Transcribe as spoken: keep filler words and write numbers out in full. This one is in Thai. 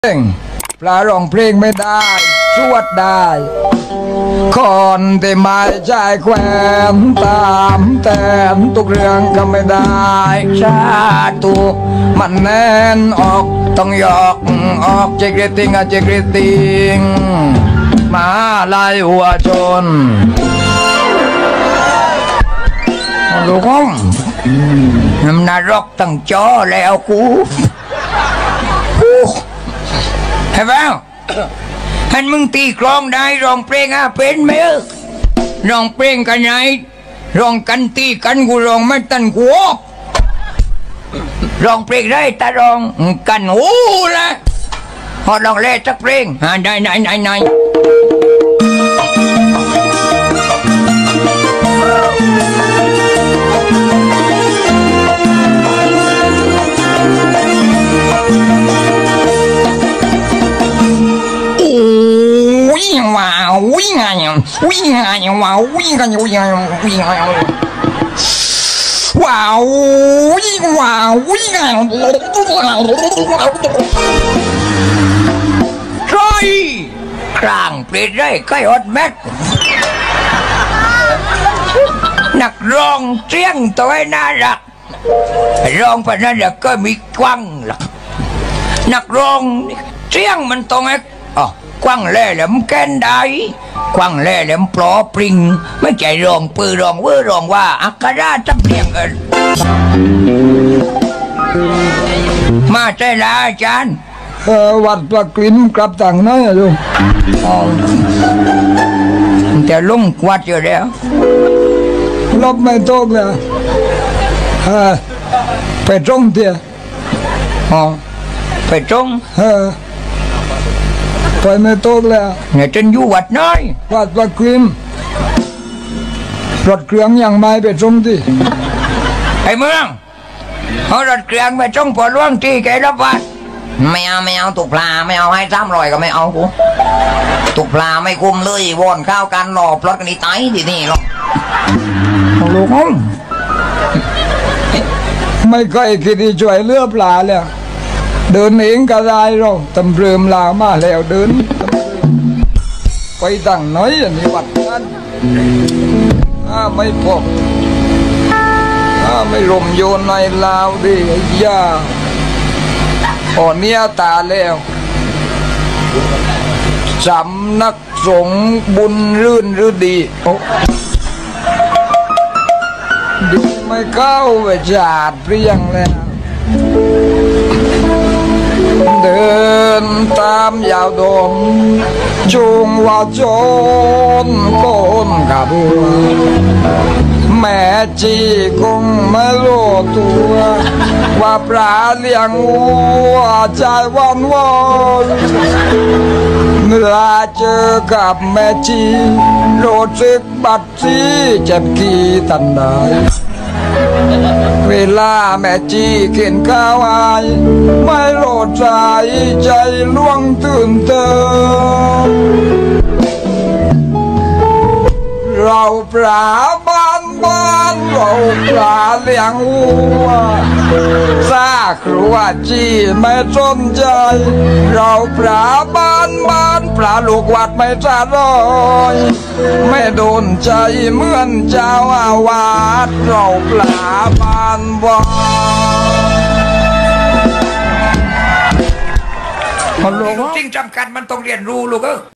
ปลาร้องเพลงไม่ได้สวดได้คนที่ไม่ใช่แควนตามแต่ทุกเรื่องก็ไม่ได้ชาตุมันแน่นออกต้องยอกออกเจกริติงอะเจกริติงมาลายหัวชนลูกองน้ำนรกตั้งจอแล้วกูเห็นไหมท่านมึงตีกลองได้ร้องเพลงอ่ะเป็นไหมร้องเพลงกันไหนร้องกันตีกันกูร้องไม่ตันกูร้องเพลงได้แต่ร้องกันโอ้ละพอร้องเล่สักเพลงอ่าได้ไหนไหนไหนว้าววิ่งไงวิ่งไงว้าววิ่งกันวิ่งไงวิ่งไงว้าววิ่งว้าววิ่งไงใช่ครางเปลี่ยนได้ใกล้อดแม็กนักร้องเสียงตัวน่ารักร้องพันนั้นก็มีกว้างหรอกนักร้องเสียงมันตรงไอ้อ๋อกว้างเล่แหลมแกนได้กว้างเล่แหลมปลอปริงไม่ใจรองปือรองเวอรองว่าอักราจำเรียงเอินมาใจละอาจารย์เออวัดปลากลิ้มกลับต่างน้อยอะลุงแต่ลุงวัดอยู่แล้วลบไม่ตกเลยเออไปตรงเดียวอ๋อไปตรงเออไปไม่ตกแล้วเนี่ยจนอยู่วัดน้อยวัดปลากริมรถเครื่องยังไม่ไปตรงที่ไอ้เมืองเอารถเครื่องไปตรงพอล่วงที่แกรับวัดไม่เอาไม่เอาตุกปลาไม่เอาให้ซ้ำรอยก็ไม่เอากูตุกปลาไม่คุมเลยวนข้าวกันหล่อปลดกันนี่ตายที่นี่หรอกลูกน้องไม่เคยคิดที่ช่วยเลือปลาเลยเดินเองก็ได้หรอกตำเริมลามาแล้วเดินไปตั้งน้อยอันนี้วัดนั้นถ้าไม่พบถ้าไม่รมโยนในลาวดิยาอ่อนเนี้ยตาแล้วสำนักสงฆ์บุญรื่นหรือดีดีไม่เข้าไปจาดเปรี้ยงแล้วเดินตามยาวดมจุงว่าจนโกนกับบัวแม่จีคงไม่รู้ตัวว่าปลาเลี้ยงวัวใจวันวันเมื่อเจอกับแม่จีรู้สึกบัดซี่เจ็บกี่ตันได้เวลาแม่จีเขียนข้าวไอไม่โลดใจใจล่วงตื่นเต้นเราปลาบ้านบ้านเราปลาเลี้ยงวัวซาครัวจีไม่สนใจเราปลาบ้านบ้านปลาลูกวัดไม่สะรอยไม่โดนใจเหมือนเจ้าอาวาสเราปลาบ้านบ้านลูกจริงจำกัดมันต้องเรียนรู้ลูกเออ